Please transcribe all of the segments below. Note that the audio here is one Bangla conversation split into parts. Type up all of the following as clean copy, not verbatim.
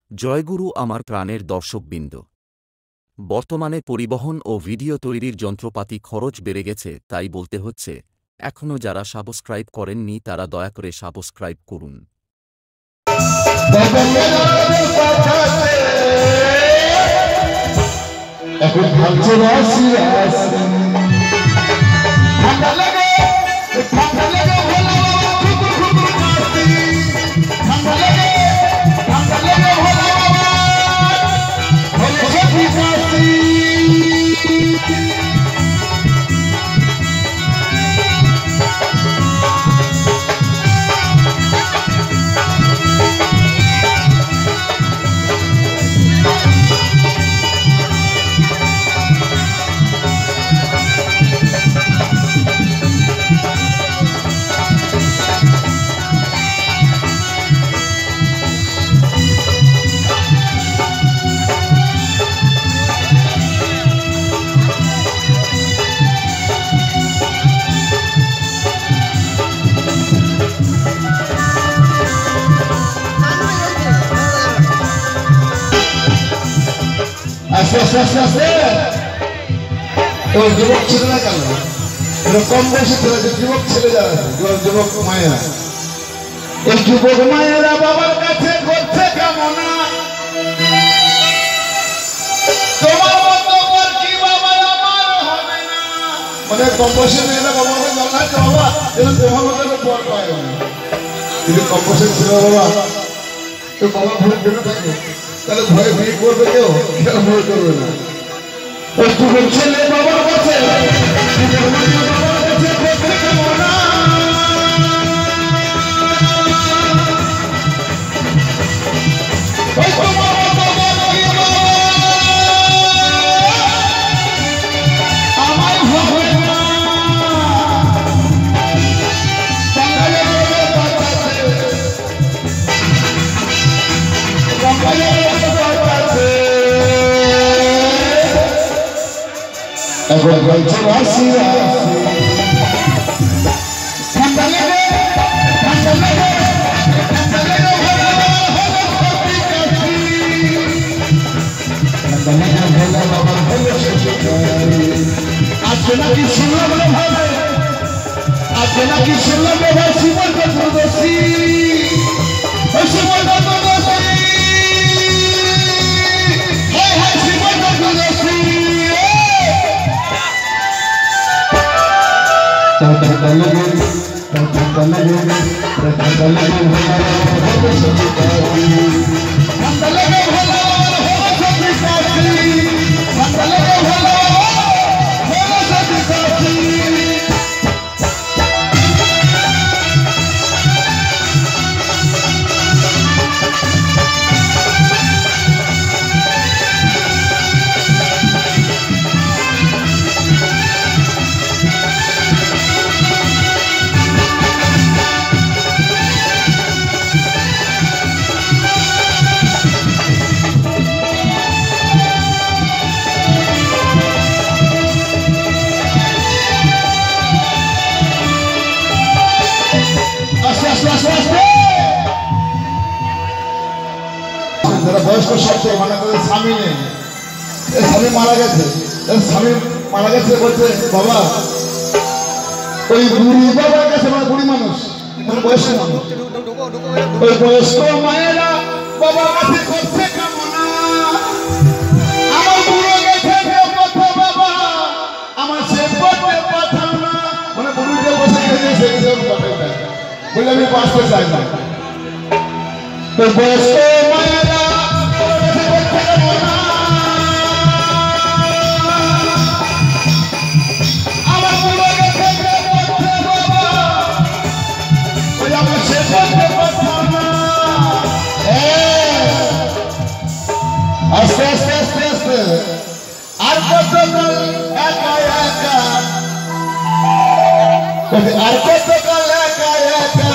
জয়গুরু আমার প্রাণের দর্শকবৃন্দ, বর্তমানে পরিবহন ও ভিডিও তৈরির যন্ত্রপাতি খরচ বেড়ে গেছে, তাই বলতে হচ্ছে, এখনও যারা সাবস্ক্রাইব করেননি তারা দয়া করে সাবস্ক্রাইব করুন। যুবক ছেলেরা কেন কম বয়সী ছেলে, যুবক ছেলে যারা যুবক মায়েরা, এই যুবক মায়েরা বাবার কাছে করছে কামনা, তোমার মতো কি বাবা আমার হবে না। মানে কম বয়সী মেয়েরা বাবাকে জানাচ্ছে বাবা যেন তোমার মতো পর পায় না। যদি কম বয়সের ছিল বাবা তো বাবা ভয় পেতে থাকে, তাহলে ভয় বিয়ে করবে, কেউ কেউ ভয় করবে না। ওই যুবক ছেলে বাবার কাছে এখন বলছে রাশি ঠান্ডা লেগে আজকে নাকি শুনলাম ভাবে, আজকে নাকি শুনলাম ভাই সুমন চতুর্দশী, ওই সুমন চতুর্দশী সুমন চতুর্দশী বয়স্ক সত্ত্বে মানে তাদের স্বামী নেই, স্বামী মারা গেছে, স্বামী মারা গেছে বলছে বাবা ওই বুড়ি বাবার কাছে, মানে বুড়ি মানুষ মানে বয়স্ক মানুষ, ওই বয়স্ক মায়েরা বাবার কাছে করছে কামনা, আমার বুড়ো গেছে বাবা আমার সে পথে পাঠাও না, মানে বুড়িটা বসে গেছে বলে আমি বাঁচতে চাই না। ওই বয়স্ক মায়েরা আস্তে আস্তে আস্তে আস্তে আর কত একা একা, আর কত একা একা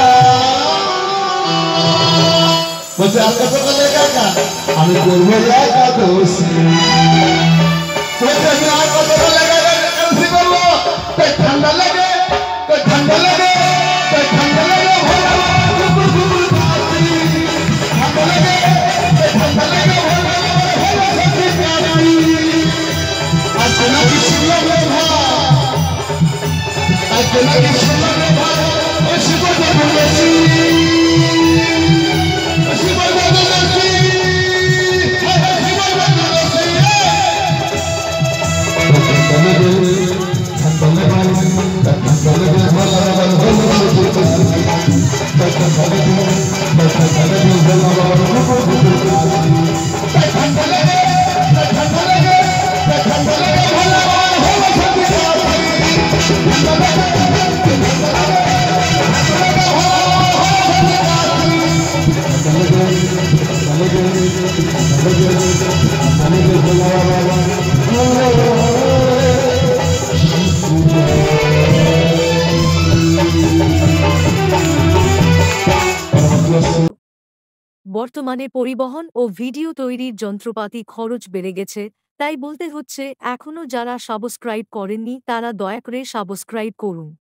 বলছে, আর কত একা একা আমি করবো একা দোষী, বলছে আমি আর কত একা একা করবো, ঠান্ডা লাগে ঠান্ডা লাগে ঠান্ডা লাগে ঠান্ডা লাগে ঠান্ডা বর্তমানে পরিবহন ও ভিডিও তৈরির যন্ত্রপাতি খরচ বেড়ে গেছে, তাই বলতে হচ্ছে এখনও যারা সাবস্ক্রাইব করেননি তারা দয়া করে সাবস্ক্রাইব করুন।